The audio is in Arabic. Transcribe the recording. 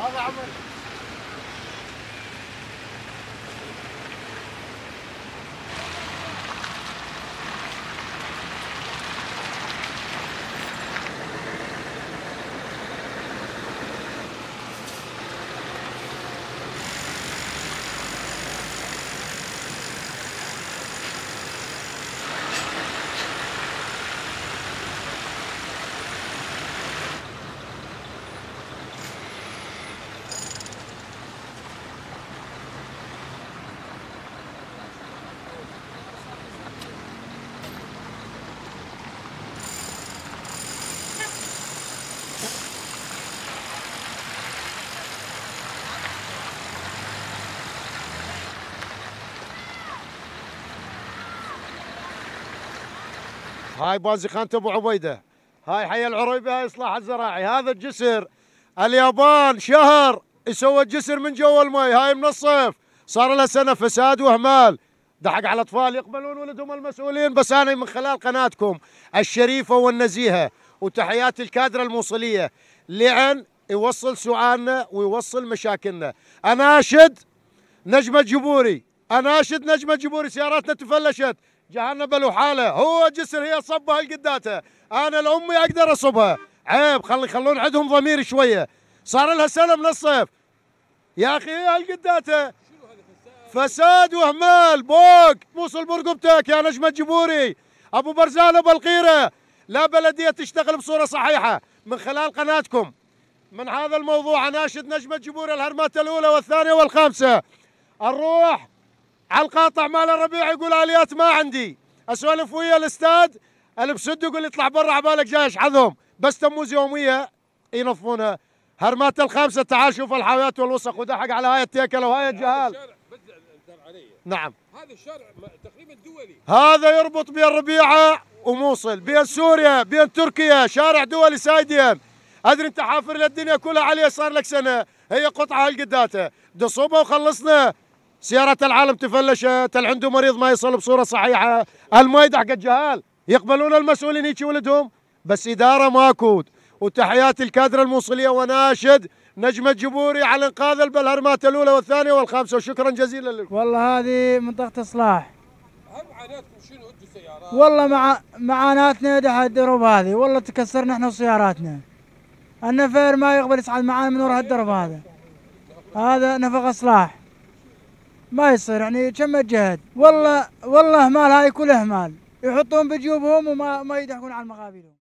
هذا عمل. هاي بازي خانة ابو عبيده، هاي حي العريبه، هاي اصلاح الزراعي. هذا الجسر اليابان شهر يسوى الجسر من جوا المي، هاي من الصيف صار لها سنه فساد واهمال، دحق على الاطفال يقبلون ولدهم المسؤولين. بس انا من خلال قناتكم الشريفه والنزيهه وتحيات الكادر الموصليه لأن يوصل سؤالنا ويوصل مشاكلنا. اناشد نجمه جبوري، اناشد نجمه جبوري، سياراتنا تفلشت، جهنم له حاله، هو جسر هي صبها لقداته، انا لامي اقدر اصبها، عيب خلون عندهم ضمير شويه، صار لها سنه من الصيف يا اخي هي لقداته. فساد واهمال بوق موصل برقبتك يا نجمه جبوري، ابو برزانه بالقيره، لا بلديه تشتغل بصوره صحيحه. من خلال قناتكم من هذا الموضوع اناشد نجمه جبوري الهرمات الاولى والثانيه والخامسه، نروح على القاطع مال الربيع يقول اليات ما عندي، اسولف ويا الاستاد اللي بسد يقول اطلع برا عبالك جاي اشحذهم، بس تموز يوميه ينظفونها. هرمات الخامسه تعال شوف الحاويات والوسخ ودحق على هاي التيكله وهاي الجهال. نعم هذا الشارع تقريبا دولي، هذا يربط بين الربيعه وموصل، بين سوريا بين تركيا، شارع دولي سايدين. ادري انت حافر للدنيا كلها عليه صار لك سنه، هي قطعه هالقداته دصوبه وخلصنا. سيارة العالم تفلشت، اللي عنده مريض ما يصل بصورة صحيحة، المي دحق الجهال، يقبلون المسؤولين هيك ولدهم، بس إدارة ماكو. وتحياتي الكادر الموصلية وناشد نجمة جبوري على إنقاذ الهرمات الأولى والثانية والخامسة، وشكرا جزيلا لكم. والله هذه منطقة إصلاح. معاناتكم شنو انتم سيارات؟ والله معاناتنا دح الدرب هذه، والله تكسرنا احنا وسياراتنا. النفر ما يقبل يصعد معانا من وراء الدرب هذا. هذا نفق إصلاح. ما يصير يعني كم الجهد، والله اهمال، هاي كل اهمال، يحطون بجيوبهم وما يدحقون على المقابلهم.